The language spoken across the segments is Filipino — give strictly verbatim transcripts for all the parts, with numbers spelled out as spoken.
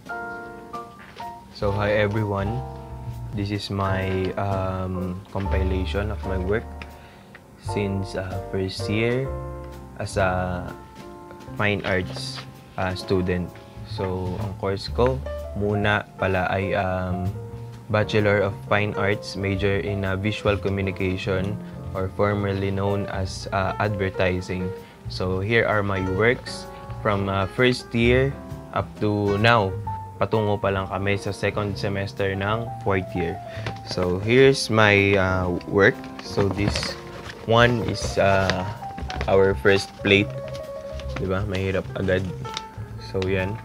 So hi everyone, this is my um, compilation of my work since uh, first year as a fine arts uh, student. So ang course ko muna pala ay um, Bachelor of Fine Arts, major in uh, Visual Communication or formerly known as uh, Advertising. So here are my works from uh, first year up to now. Patungo pa lang kami sa second semester ng fourth year. So here's my uh, work. So this one is uh, our first plate. Diba? Mahirap agad. So yan.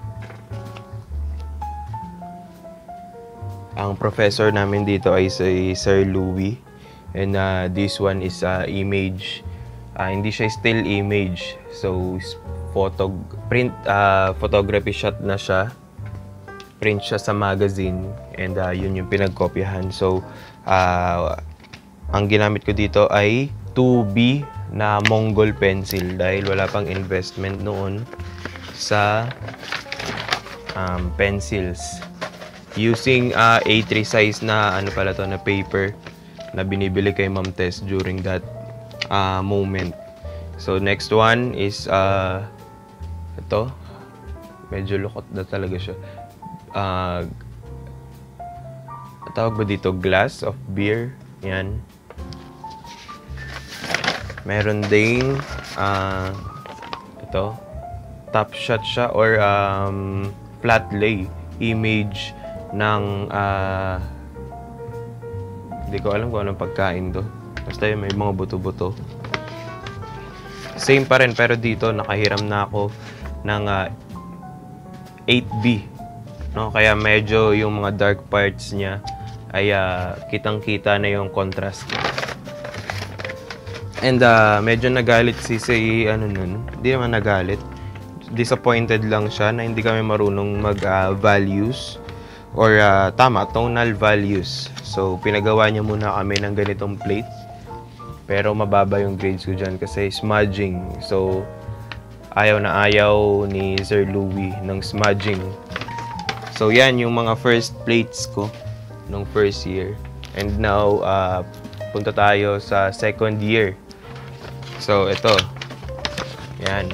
Ang professor namin dito ay si Sir Louie. And uh, this one is uh, image. Uh, hindi siya still image. So photo print uh, photography shot na siya. Print siya sa magazine and uh, yun yung pinagkopyahan. So, uh, ang ginamit ko dito ay two B na Mongol pencil dahil wala pang investment noon sa um, pencils. Using uh, A three size na ano pala to na paper na binibili kay Ma'am Tess during that uh, moment. So, next one is uh, ito. Medyo lukot na talaga siya. Uh, tawag ba dito? Glass of beer. Yan. Meron ding uh, ito. Top shot siya or um, flat lay image ng uh, hindi ko alam kung anong pagkain to. Basta yun, may mga buto-buto. Same pa rin pero dito nakahiram na ako ng uh, eight B. No, kaya medyo yung mga dark parts niya ay uh, kitang-kita na yung contrast. And uh, medyo nagalit si si ano nun, hindi naman nagalit. Disappointed lang siya na hindi kami marunong mag uh, values or uh, tama, tonal values. So pinagawa niya muna kami ng ganitong plate. Pero mababa yung grades ko dyan kasi smudging. So ayaw na ayaw ni Sir Louie ng smudging. So yan yung mga first plates ko nung first year. And now, uh, punta tayo sa second year. So ito. Yan.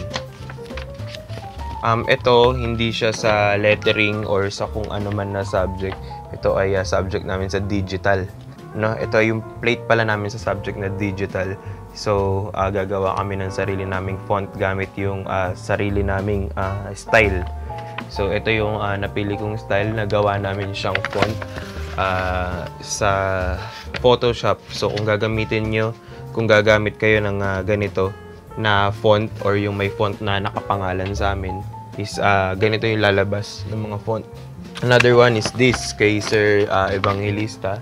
Um, ito, hindi siya sa lettering or sa kung ano man na subject. Ito ay uh, subject namin sa digital. No? Ito yung plate pala namin sa subject na digital. So, uh, gagawa kami ng sarili naming font gamit yung uh, sarili naming uh, style. So, ito yung uh, napili kong style na gawa namin siyang font uh, sa Photoshop. So, kung gagamitin nyo, kung gagamit kayo ng uh, ganito na font or yung may font na nakapangalan sa amin, is uh, ganito yung lalabas ng mga font. Another one is this, kay Sir uh, Evangelista.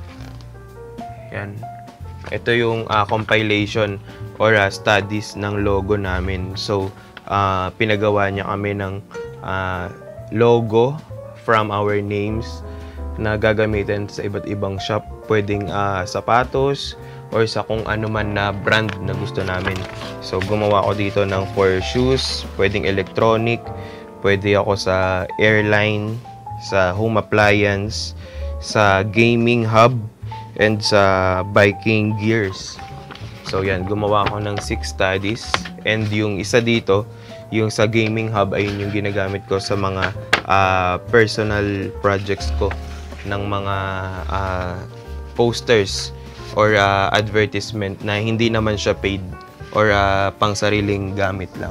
Yan. Ito yung uh, compilation or uh, studies ng logo namin. So, uh, pinagawa niya kami ng Uh, logo from our names na gagamitin sa iba't ibang shop. Pwedeng uh, sapatos or sa kung ano man na brand na gusto namin. So gumawa ako dito ng for shoes, pwedeng electronic, pwede ako sa airline, sa home appliance, sa gaming hub, and sa biking gears. So yan, gumawa ako ng six studies. And yung isa dito, yung sa gaming hub ay yung ginagamit ko sa mga uh, personal projects ko ng mga uh, posters or uh, advertisement na hindi naman siya paid or uh, pang sariling gamit lang.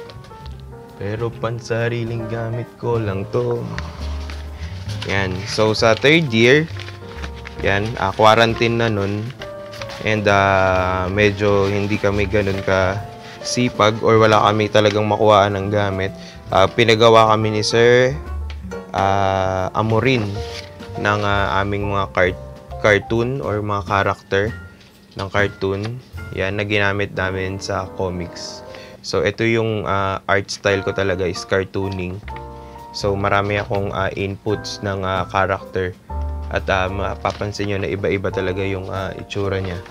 Pero pang sariling gamit ko lang to. Yan. So sa third year, yan, uh, quarantine na nun. And uh, medyo hindi kami ganun ka sipag or wala kami talagang makuhaan ng gamit. Uh, pinagawa kami ni Sir uh, Amorin ng uh, aming mga cart cartoon or mga character ng cartoon. Yan na ginamit namin sa comics. So ito yung uh, art style ko talaga is cartooning. So marami akong uh, inputs ng uh, character at uh, mapapansin nyo na iba-iba talaga yung uh, itsura niya.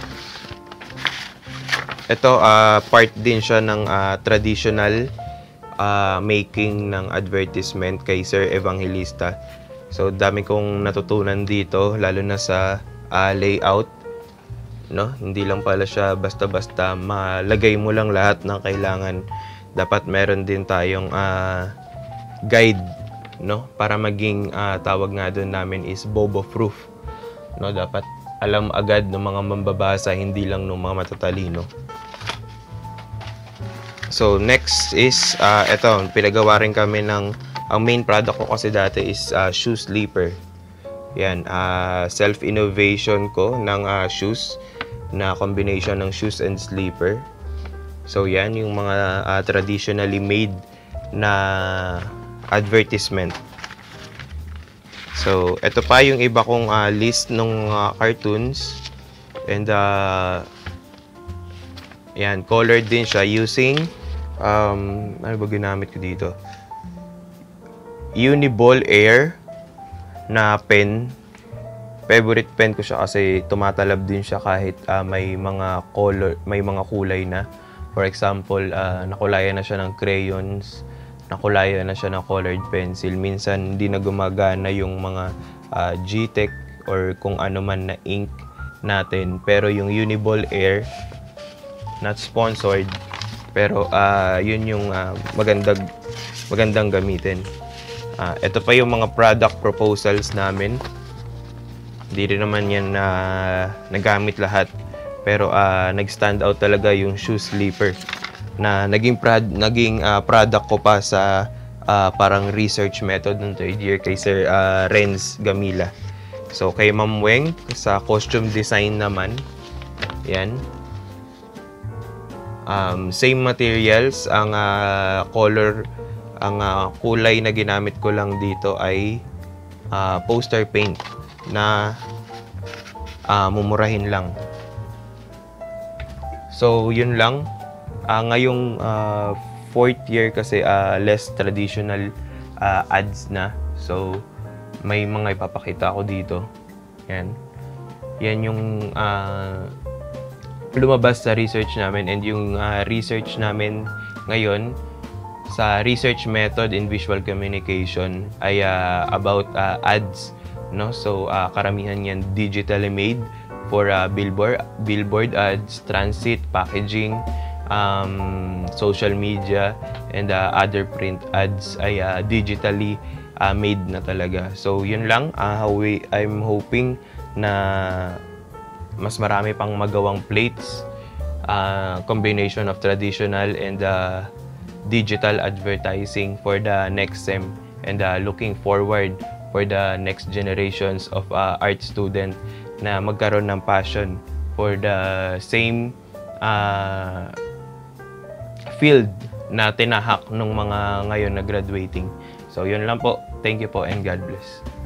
Ito, uh, part din siya ng uh, traditional uh, making ng advertisement kay Sir Evangelista. So dami kong natutunan dito, lalo na sa uh, layout, no? Hindi lang pala siya basta-basta malagay mo lang lahat ng kailangan. Dapat meron din tayong uh, guide, no? Para maging uh, tawag nga doon namin is bobo proof, no? Dapat alam agad ng mga mambabasa, hindi lang ng mga matatalino. So next is uh, eto, pinagawa rin kami ng, ang main product ko kasi dati is uh, shoe sleeper. Yan, uh, self-innovation ko ng uh, shoes na combination ng shoes and sleeper. So yan, yung mga uh, traditionally made na advertisement. So ito pa yung iba kong uh, list ng uh, cartoons. And uh, yan, colored din siya using um, ano ba ginamit ko dito? Uniball Air na pen. Favorite pen ko siya kasi tumatalab din siya kahit uh, may mga color, may mga kulay na. For example, uh, nakulayan na siya ng crayons, nakulayan na siya ng colored pencil. Minsan hindi na gumagana yung mga uh, G-Tech or kung ano man na ink natin. Pero yung Uniball Air, not sponsored, pero uh, yun yung uh, magandang, magandang gamitin. Uh, ito pa yung mga product proposals namin. Hindi rin naman yan na uh, nagamit lahat. Pero uh, nag-stand out talaga yung shoe sleeper na naging, prod, naging uh, product ko pa sa uh, parang research method ng third year kay Sir uh, Renz Gamila. So kay Ma'am Weng sa costume design naman. Yan. Um, same materials, ang uh, color, ang uh, kulay na ginamit ko lang dito ay uh, poster paint na uh, mumurahin lang. So yun lang. Uh, ngayong uh, fourth year kasi uh, less traditional uh, ads na. So may mga ipapakita ako dito. Yan. Yan yung uh, lumabas sa research namin, and yung uh, research namin ngayon sa research method in visual communication ay uh, about uh, ads, no? So uh, karamihan yan digitally made for uh, billboard billboard ads, transit, packaging, um, social media, and uh, other print ads ay uh, digitally uh, made na talaga. So yun lang, uh, we, I'm hoping na mas marami pang magawang plates, uh, combination of traditional and uh, digital advertising for the next sem, and uh, looking forward for the next generations of uh, art student na magkaroon ng passion for the same uh, field na tinahak ng mga ngayon na graduating. So yun lang po. Thank you po and God bless.